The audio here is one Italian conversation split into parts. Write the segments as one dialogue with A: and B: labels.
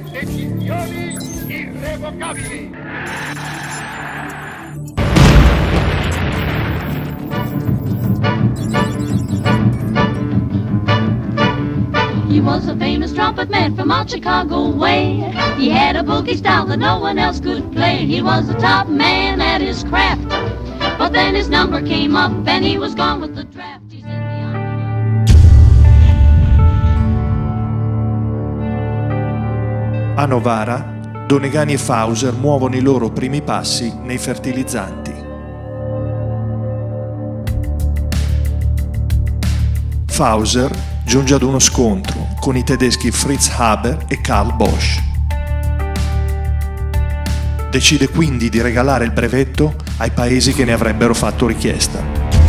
A: prende decisioni irrevocabili.
B: He was a famous trumpet man from out Chicago way. He had a boogie style that no one else could play. He was the top man at his craft. But then his number came up and he was gone with the draft. He's in the army.
C: A Novara, Donegani e Fauser muovono i loro primi passi nei fertilizzanti. Fauser giunge ad uno scontro con i tedeschi Fritz Haber e Karl Bosch. Decide quindi di regalare il brevetto ai paesi che ne avrebbero fatto richiesta.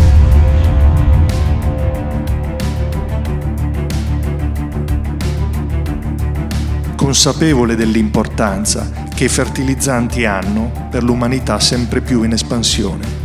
C: Consapevole dell'importanza che i fertilizzanti hanno per l'umanità sempre più in espansione.